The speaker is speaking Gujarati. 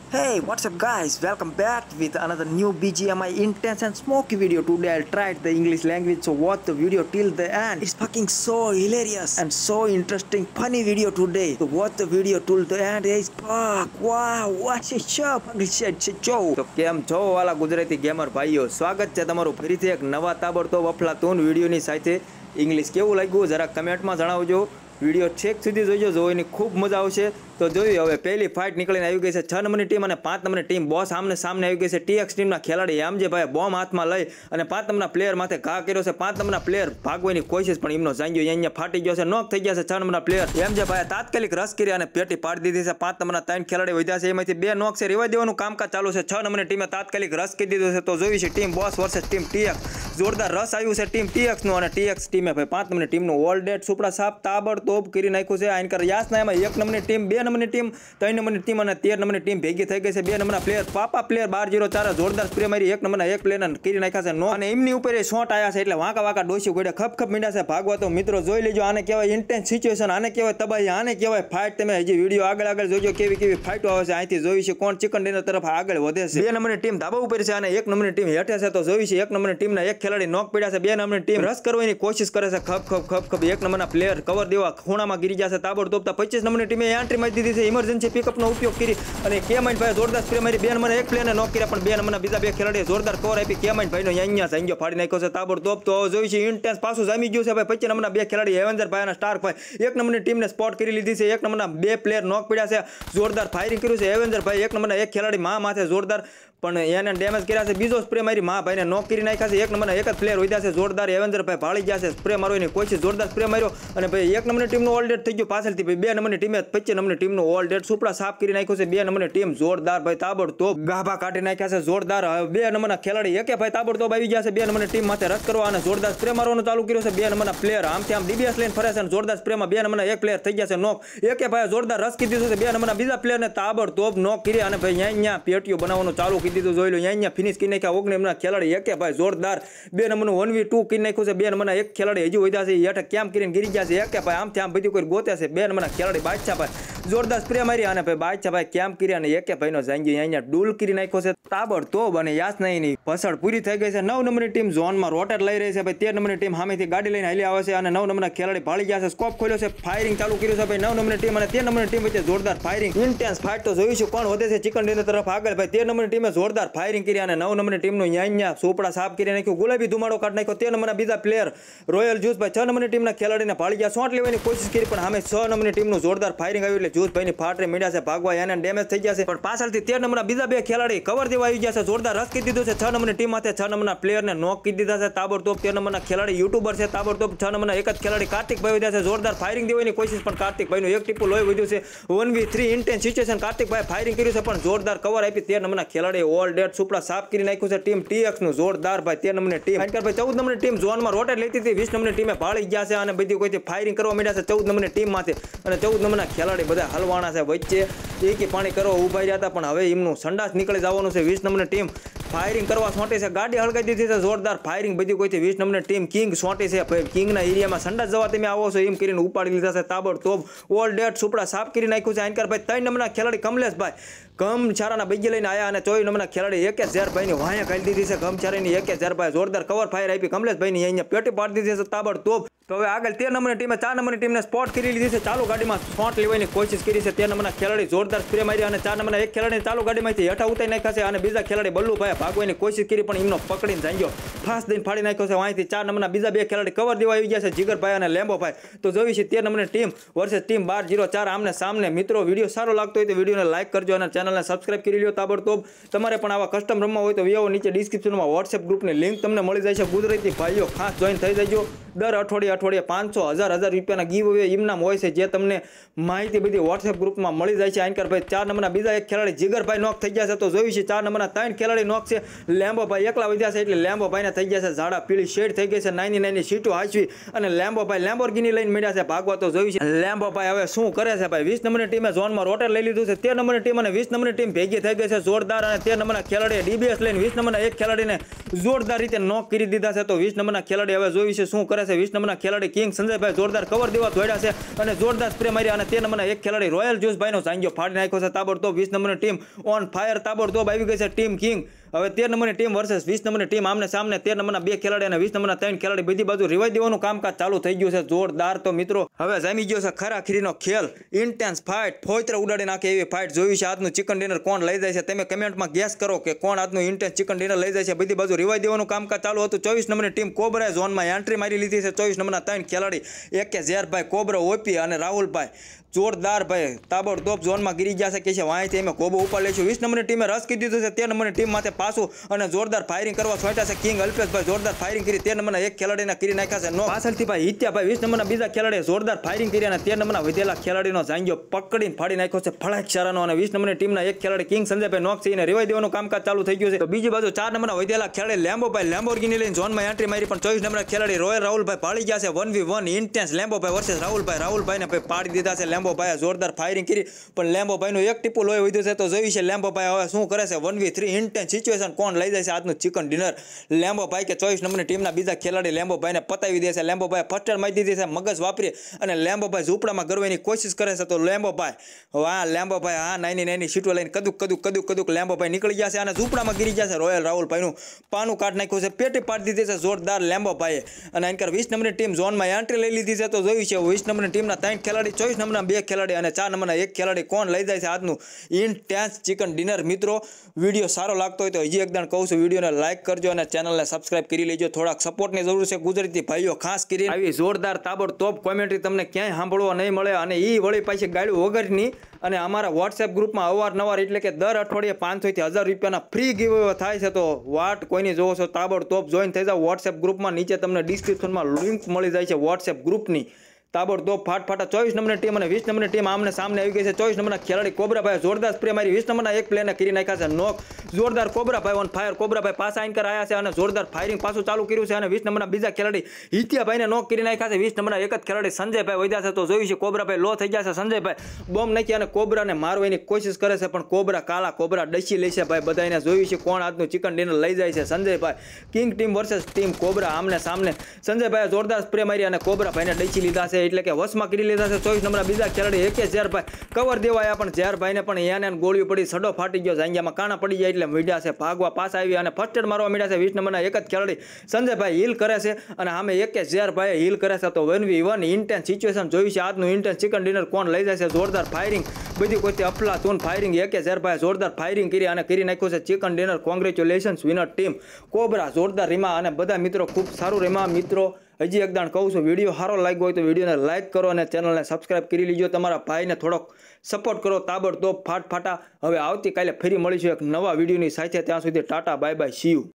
Hey, what's up guys? Welcome back with another new BGMI intense and smoky video. Today I'll try the English language, so watch the video till the end. It's fucking so hilarious and so interesting, funny video today. So watch the video till the end. It's fuck, wow, what's it up? તો કેમ છો વાલા ગુજરાતી ગેમર ભાઈઓ, સ્વાગત છે તમારું ફરીથી એક નવા તાબડતોબ અફલાતૂન વિડીયોની સાથે. ઇંગ્લિશ કેવું લાગ્યું જરા કમેન્ટમાં જણાવજો. વિડીયો છેક સુધી જોઈજો, જોઈને ખૂબ મજા આવશે. તો જોયું હવે પહેલી ફાઇટ નીકળીને આવી ગઈ છે 6 નંબરની ટીમ અને 5 નંબરની ટીમ બોસ આમને સામને આવી ગઈ છે. ટીએક્સ ટીમના ખેલાડી એમજેભાઈ બોમ્બ હાથમાં લઈ અને 5 નંબરના પ્લેયર માથે ઘા કર્યો છે. 5 નંબરના પ્લેયર ભાગવાની કોશિશ પણ એમનો જાંગ્યો અહીંયા ફાટી ગયો છે, નોક થઈ ગયા છે 6 નંબરના પ્લેયર. એમજેભાઈ તાત્કાલિક રસ કરી અને પેટી પાડી દીધી છે. 5 નંબરના 3 ખેલાડી વધ્યા છે, એમાંથી 2 નોક છે. રેવા દેવાનું કામકાજ ચાલુ છે. 6 નંબરની ટીમે તાત્કાલિક રસ કરી દીધો છે. તો જોઈ છે team boss versus team TX. જોરદાર રસ આવ્યું છે ટીમ ટીએક્સ નું અને ટીએક્સ ટીમે ભાઈ 5 નંબરની ટીમનું ઓલ ડેટ સુપડા સાપ તાબડતોબ કરી નાખ્યું છે. આઈનકર યાસના એમાં 1 નંબરની ટીમ, 2 નંબરની ટીમ, 3 નંબરની ટીમ અને 13 નંબરની ટીમ ભેગી થઈ ગઈ છે. 2 નંબરના પ્લેયર પાપા પ્લેયર 12-0-4 જોરદાર સ્પ્રે મારી 1 નંબરના 1 પ્લેયરને કરી નાખ્યા છે નો અને એમની ઉપર એ શોટ આવ્યા છે એટલે વાંકા વાંકા ડોસી ગોડે ખપ મીંડા છે ભાગવા. તો મિત્રો જોઈ લેજો, આને કહેવાય ઇન્ટેન્સ સિચ્યુએશન, આને કહેવાય તબાહી, આને કહેવાય ફાઇટ. તમે હજી વિડીયો આગળ જોજો કેવી ફાઇટો આવે છે. અહીંથી જોઈ છે કોણ ચિકન ડિનર તરફ આગળ વધે છે. 2 નંબરની ટીમ ધાબા ઉપર છે અને 1 નંબરની ટીમ હેઠે છે. તો જોઈ છે 1 નંબરની ટીમના એક ખેલાડી નોક પડ્યા છે. 2 નંબરની ટીમ રસ કરવાની કોશિશ કરે છે. ખપ 1 નંબરના પ્લેયર કવર દેવા ખૂણામાં ગીરી જશે તાબડતોબ. 25 નંબરની ટીમે એન્ટ્રી મારી દીધી છે. ઇમરજન્સી પિકઅપનો ઉપયોગ કરી અને કેમાઈન ભાઈ જોરદાર સ્પ્રે મારી 2 નંબરના એક પ્લેયરને નોક કર્યા, પણ 2 નંબરના બીજા 2 ખેલાડીએ જોરદાર કવર આપી કેમાઈન ભાઈનો અહીંયા સાંગ્યો ફાડી નાખ્યો છે તાબડતોબ. તો જોઈ છે ઇન્ટેન્સ પાછું જામી ગયું છે ભાઈ. 25 નંબરના 2 ખેલાડી એવેન્જર ભાઈ અને સ્ટાર્ક ભાઈ 1 નંબરની ટીમને સ્પોટ કરી લીધી છે. 1 નંબરના 2 પ્લેયર નોક પડ્યા છે. જોરદાર ફાયરિંગ કર્યું છે એવેન્જર ભાઈ. 1 નંબરના 1 ખેલાડી માથે જોરદાર પણ એને ડેમેજ કર્યા છે. બીજો સ્પ્રે મારી ભાઈને નોક કરી નાખ્યા છે. 1 નંબરના એક જ પ્લેયર વધ્યા છે. જોરદાર એવેન્જર ભાઈ ભાળી ગયા છે. સ્પ્રે મારવાની કોશિશ, જોરદાર સ્પ્રે માર્યો અને ભાઈ 1 નંબરની ટીમનું ઓલ ડેટ થઈ ગયું પાછળથી. ભાઈ 2 નંબરની ટીમે 25 નંબરની ટીમનું ઓલ ડેટ સુપડા સાફ કરી નાખ્યું છે. 2 નંબરની ટીમ જોરદાર ભાઈ તાબડતોબ ગાભા કાઢી નાખ્યા છે. જોરદાર 2 નંબરના ખેલાડી એકે ભાઈ તાબડતોબ આવી ગયા છે. 2 નંબરની ટીમ માથે રસ કરવા અને જોરદાર સ્પ્રે મારવાનું ચાલુ કર્યું છે. 2 નંબરના પ્લેયર આમથી આમ ડીબીએસ લઈને ફરે છે અને જોરદાર સ્પ્રેમાં 2 નંબરના એક પ્લેયર થઈ ગયા છે નોક. એકે ભાઈ જોરદાર રસ કરી દીધું છે. 2 નંબરના બીજા પ્લેયરને તાબડતોબ નોક કરી અને ભાઈ અહીંયા પેટીઓ બનાવવાનું ચાલુ કરી દીધું. જોઈ લો અહીંયા ફિનિશ કરી નાખ્યા 19 નંબરના ખેલાડી એકે ભાઈ જોરદાર 2 નંબરનું 1v2 કરી નાખ્યું છે. 2 નંબરના એક ખેલાડી હજી વધ્યા છે, હેઠે કેમ કરીને ગીરી ગયા છે. એકે ભાઈ આમથી આમ બધું કોઈ ગોતે છે. 2 નંબરના ખેલાડી બાદશાહ ભાઈ જોરદાર સ્પ્રે મારી અને ભાઈ બાદશાહ ભાઈ કેમ કરી અને એકે ભાઈનો જાંગી અહીંયા ડૂલ કરી નાખ્યો છે તાબડતોબ અને યાસનાઈની ફસડ પૂરી થઈ ગઈ છે. 9 નંબરની ટીમ ઝોનમાં રોટેટ લઈ રહી છે ભાઈ. 13 નંબરની ટીમ સામેથી ગાડી લઈને હાલી આવે છે અને 9 નંબરના ખેલાડી ભાળી ગયા છે. સ્કોપ ખોલ્યો છે, ફાયરિંગ ચાલુ કર્યું છે ભાઈ. 9 નંબરની ટીમ અને 13 નંબરની ટીમ વચ્ચે જોરદાર ફાયરિંગ ઇન્ટેન્સ ફાઇટ. તો જોઈશું કોણ વધે છે ચિકન ડિનર તરફ આગળ ભાઈ. 13 નંબરની ટીમે જોરદાર ફાયરિંગ કરી અને 9 નંબરની ટીમનું અહીંયા સોપડા સાફ કરી નાખ્યું, ગુલાબી ધુમાડો કાઢી નાખ્યો. 13 નંબરના બીજા પ્લેયર રોયલ જ્યુસ ભાઈ 6 નંબરની ટીમના ખેલાડીને ભાળી ગયા. શોટ લેવાની કોશિશ કરી પણ સામે 6 નંબરની ટીમનું જોરદાર ફાયરિંગ આવ્યું એટલે જ્યુસ ભાઈની ફાટરે મીડ્યા છે ભાગવા, એને ડેમેજ થઈ ગયા છે. પણ પાછળથી 13 નંબરના બીજા 2 ખેલાડી કવર દેવા આવી ગયા છે. જોરદાર રસ કરી દીધું છે 6 નંબરની ટીમ માથે. 6 નંબરના પ્લેયરને નોક કરી દીધા છે તાબડતોબ. 13 નંબરના ખેલાડી યુટ્યુબર છે તાબડતોબ. 6 નંબરના એક જ ખેલાડી કાર્તિકભાઈ વધ્યા છે. જોરદાર ફાયરિંગ દેવાની કોશિશ પણ કાર્તિકભાઈનું એક ટીપું લોહી વધ્યું છે. 1v3 intense situation Kartikbhai firing કર્યું છે પણ જોરદાર કવર આપી 13 નંબરના ખેલાડી ઓલ ડેટ સુપડા સાફ કરી નાખ્યું છે ટીમ ટીએક્સ નું. જોરદાર ભાઈ 13 નંબરની ટીમ ભાઈ 14 નંબરની ટીમ ઝોનમાં રોટેટ લેતી હતી. 20 નંબરની ટીમે ભાળી ગયા છે અને બધી કોઈથી ફાયરિંગ કરવા માંડ્યા છે 14 નંબરની ટીમ માંથી અને 14 નંબરના ખેલાડી બધા હલવાણા છે વચ્ચે એકી પાણી કરવા ઉભા રહ્યા હતા પણ હવે એમનું સંડાસ નીકળી જવાનું છે. 20 નંબરની ટીમ ફાયરિંગ કરવા સોંટી છે, ગાડી હળગાઈ દીધી છે. જોરદાર ફાયરિંગ બધી કોઈથી 20 નંબરની ટીમ કિંગ સોંટી છે ભાઈ. કિંગના એરિયામાં સંડાસ જવા તમે આવો છો એમ કરીને ઉપાડી લીધા છે તાબડતોબ. ઓલ ડેટ સુપડા સાફ કરી નાખ્યું છે. આનકર ભાઈ 3 નંબરના ખેલાડી કમલેશભાઈ ગમછારાના બૈગે લઈને આવ્યા અને 24 નંબરના ખેલાડી 1000 ભાઈની વાયા કાઢી દીધી છે. ગમછારાની 1000 ભાઈ જોરદાર કવર ફાયર આપી કમલેશભાઈની અહીંયા પેટી પાડી દીધી છે તાબડતોબ. તો હવે આગળ 13 નંબરની ટીમે 4 નંબરની ટીમને સ્પોટ કરી લીધી છે. ચાલુ ગાડીમાં શોટ લેવાની કોશિશ કરી છે. 13 નંબરના ખેલાડી જોરદાર સ્પ્રે મારી અને 4 નંબરના એક ખેલાડીને ચાલુ ગાડીમાંથી હેઠા ઉતારી નાખ્યા છે અને બીજા ખેલાડી બલ્લુભાઈ ભાગવાની કોશિશ કરી પણ એમનો પકડીને જાંગ્યો ફાસ્ટ દઈને ફાડી નાખ્યો છે. અહીંથી 4 નંબરના બીજા 2 ખેલાડી કવર દેવા આવી ગયા છે, જીગરભાઈ અને લેમ્બોભાઈ. તો જોઈ છે 13 નંબરની ટીમ વર્સેસ ટીમ 12-0-4 આમને સામને. મિત્રો વિડીયો સારો લાગતો હોય તો વિડીયોને લાઈક કરજો અને ચેનલને સબસ્ક્રાઇબ કરી લો તાબડતોબ. તમારે પણ આવા કસ્ટમ રમવા હોય તો વિડીયો નીચે ડિસ્ક્રિપ્શનમાં વોટ્સએપ ગ્રુપની લિંક તમને મળી જાય છે. ગુજરાતી ભાઈઓ ખાસ જોઈન થઈ જજો. દર અઠવાડિયે 500-1000 રૂપિયાના ગીવ અવે ઇનામ હોય છે જે તમને માહિતી બધી વોટ્સએપ ગ્રુપમાં મળી જાય છે. આનકર ભાઈ 4 નંબરના બીજા એક ખેલાડી જીગરભાઈ નોક થઈ ગયા છે. તો જોયું છે 4 નંબરના 3 ખેલાડી નોક છે. લેમ્બોભાઈ એકલા વધ્યા છે એટલે લેમ્બોભાઈને થઈ ગયા છે ઝાડા પીળી શેડ થઈ ગઈ છે. નાની સીટો હાચવી અને લેમ્બોભાઈ લેમ્બોર્ગિની લઈને મળ્યા છે ભાગવા. તો જોયું છે લેમ્બોભાઈ હવે શું કરે છે ભાઈ. 20 નંબરની ટીમે ઝોનમાં રોટેટ લઈ લીધું છે. 13 નંબરની ટીમ અને 20 નંબરની ટીમ ભેગી થઈ ગઈ છે જોરદાર અને 13 નંબરના ખેલાડીએ ડીબીએસ લઈને 20 નંબરના એક ખેલાડીને જોરદાર રીતે નોક કરી દીધા છે. તો 20 નંબરના ખેલાડી હવે જોઈ છે શું કરે છે. 20 નંબરના ખેલાડી કિંગ સંજયભાઈ જોરદાર કવર દેવા દોડ્યા છે અને જોરદાર સ્પ્રે મારી અને 13 નંબરના એક ખેલાડી રોયલ જ્યુસભાઈનો સાંજો ફાડી નાખ્યો છે તાબડતોબ. 20 નંબરની ટીમ ઓન ફાયર તાબડતોબ આવી ગઈ છે ટીમ કિંગ. હવે 13 નંબરની ટીમ વર્સેસ 20 નંબરની ટીમ આમને સામને. 13 નંબરના બે ખેલાડી અને 20 નંબરના ત્રણ ખેલાડી બધી બાજુ રિવાઈ દેવાનું કામકાજ ચાલુ થઈ ગયું છે જોરદાર. તો મિત્રો હવે જામી ગયો છે ખરાખરીનો ખેલ. ઇન્ટેન્સ ફાઇટ, ફોઈત્ર ઉડાડી નાખે એવી ફાઇટ જોઈ છે. આજનું ચિકન ડિનર કોણ લઈ જાય છે તમે કમેન્ટમાં ગેસ કરો કે કોણ આજનું ઇન્ટેન્સ ચિકન ડિનર લઈ જાય છે. બધી બાજુ રિવાઈ દેવાનું કામકાજ ચાલુ હતું. 24 નંબરની ટીમ કોબરાએ ઝોનમાં એન્ટ્રી મારી લીધી છે. 24 નંબરના ત્રણ ખેલાડી એક કે ઝેરભાઈ, કોબરા, ઓપી અને રાહુલભાઈ જોરદાર ભાઈ તાબડતોબ ઝોનમાં ગીરી ગયા છે કે છે વાંયથી અમે કોબો ઉપર લઈશું. 20 નંબરની ટીમે રસ કરી દીધું છે 13 નંબરની ટીમ માથે પાછું અને જોરદાર ફાયરિંગ કરવા છોટ્યા છે કિંગ અલ્પેશભાઈ. જોરદાર ફાયરિંગ કરી 13 નંબરના એક ખેલાડીને કરી નાખ્યા છે નો. પાછળથી ભાઈ હિત્યાભાઈ 20 નંબરના બીજા ખેલાડીએ જોરદાર ફાયરિંગ કરી અને 13 નંબરના વધેલા ખેલાડીનો જાંગીઓ પકડીને ફાડી નાખ્યો છે ફળાક શારાનો. અને 20 નંબરની ટીમના એક ખેલાડી કિંગ સંજયભાઈ નોક થઈને રિવાઈ દેવાનું કામકાજ ચાલુ થઈ ગયું છે. તો બીજી બાજુ 4 નંબરના વધેલા ખેલાડી લેમ્બોભાઈ લેમ્બોર્ગિની લઈને ઝોનમાં એન્ટ્રી મારી પણ 24 નંબરના ખેલાડી રોયલ રાહુલભાઈ પાડી ગયા છે. 1v1 ઇન્ટેન્સ લેમ્બોભાઈ વર્સેસ રાહુલભાઈને પાડી દીધા છે. લેમ્બોભાઈએ જોરદાર ફાયરિંગ કરી પણ લેમ્બોભાઈનું એક ટીપું લોહી વધ્યું છે. તો જોઈ છે લેમ્બોભાઈ હવે શું કરે છે. 1v3 ઇન્ટેન્સ સિચ્યુએશન કોણ લઈ જાય છે આજનું ચિકન ડિનર. લેમ્બોભાઈ કે 24 નંબરની ટીમના બીજા ખેલાડી લેમ્બોભાઈને પતાવી દે છે. લેમ્બોભાઈ ફસ્ટર મારી દીધી છે મગજ વાપરી અને લેમ્બોભાઈ ઝૂંપડામાં ગરવાની કોશિશ કરે છે. તો લેમ્બોભાઈ હા નાની સીટો લઈને કદુક લેમ્બોભાઈ નીકળી ગયા છે અને ઝૂંપડામાં ગીરી ગયા છે. રોયલ રાહુલભાઈનું પાનું કાઢ નાખ્યું છે, પેટી પાડી દીધી છે જોરદાર લેમ્બોભાઈએ. અને એનકર 20 નંબરની ટીમ ઝોનમાં એન્ટ્રી લઈ લીધી છે. તો જોયું છે 20 નંબરની ટીમના ત્રણ ખેલાડી, 24 નંબરના બે ખેલાડી અને 4 નંબરના એક ખેલાડી કોણ લઈ જાય છે આજનું ઇન્ટેન્સ ચિકન ડિનર. મિત્રો વિડીયો સારો લાગતો હોય તો હજી એકદમ કહું છું વિડીયોને લાઇક કરજો અને ચેનલને સબસ્ક્રાઇબ કરી લેજો. થોડાક સપોર્ટની જરૂર છે ગુજરાતી ભાઈઓ ખાસ કરી. આવી જોરદાર તાબડતોબ કોમેન્ટ્રી તમને ક્યાંય સાંભળવા નહીં મળે અને એ વળી પાછી ગાડ્યું વગરની. અને અમારા વોટ્સએપ ગ્રુપમાં અવારનવાર એટલે કે દર અઠવાડિયે 500 થી 1000 રૂપિયાના ફ્રી ગીવ થાય છે. તો વાટ કોઈની જોવો છો તાબડતોબ જોઈન થઈ જાઓ વોટ્સએપ ગ્રુપમાં. નીચે તમને ડિસ્ક્રિપ્શનમાં લિંક મળી જાય છે વોટ્સએપ ગ્રુપની. તાબડતોબ ફાટા 24 નંબરની ટીમ અને 20 નંબરની ટીમ આમને સામને આવી ગઈ છે. 24 નંબરના ખેલાડી કોબરાભાઈ જોરદાર સ્પ્રે મારી 20 નંબરના એક પ્લેયરને કરી નાખ્યા છે નોક. જોરદાર કોબરાભાઈ ઓન ફાયર. કોબરાભાઈ પાછા આઈન કર આવ્યા છે અને જોરદાર ફાયરિંગ પાછું ચાલુ કર્યું છે. અને 20 નંબરના બીજા ખેલાડી હિત્યાભાઈને નોક કરી નાખ્યા છે. 20 નંબરના એક જ ખેલાડી સંજયભાઈ વધ્યા છે. તો જોયું છે કોબરાભાઈ લો થઈ ગયા છે. સંજયભાઈ બોમ્બ નાખી અને કોબરાને મારવાની કોશિશ કરે છે પણ કોબરા કાલા કોબરા ડસી લે છે ભાઈ બધાને. જોયું છે કોણ આજનું ચિકન ડિનર લઈ જાય છે. Sanjaybhai king team versus team cobra આમને સામને. સંજયભાઈએ જોરદાર સ્પ્રે મારી અને કોબરાભાઈને ડસી લીધા છે એટલે કે વસમાં લીધા છે. 24 નંબરના બીજા ખેલાડી એક ઝેરભાઈ કવર દેવાયા પણ ઝેરભાઈને પણ એને ગોળીઓ પડી સડો ફાટી ગયો. જાંગિયામાં કાણા પડી જાય એટલે મીડ્યા છે ભાગવા પાછા આવી અને ફર્સ્ટ એડ મારવા મીડ્યા છે. 20 નંબરના એક જ ખેલાડી સંજયભાઈ હીલ કરે છે અને સામે એક ઝેરભાઈ હીલ કરે છે. તો 1v1 ઇન્ટેન્સ સિચ્યુએશન જોયું છે આજનું ઇન્ટેન્સ ચિકન ડિનર કોણ લઈ જાય છે. જોરદાર ફાયરિંગ બધી કોઈ અફલાતૂન ફાયરિંગ એક ઝેરભાઈ જોરદાર ફાયરિંગ કરી અને કરી નાખ્યું છે chicken dinner. Congratulations winner team cobra જોરદાર રીમા અને બધા મિત્રો ખૂબ સારું રીમા મિત્રો. હજી એકદમ કહું છું વિડીયો સારો લાગ્યો હોય તો વિડીયોને લાઇક કરો અને ચેનલને સબસ્ક્રાઇબ કરી લીજો. તમારા ભાઈને થોડોક સપોર્ટ કરો તાબડતોબ ફાટા. હવે આવતીકાલે ફરી મળીશું એક નવા વિડીયોની સાથે. ત્યાં સુધી tata bye bye see you.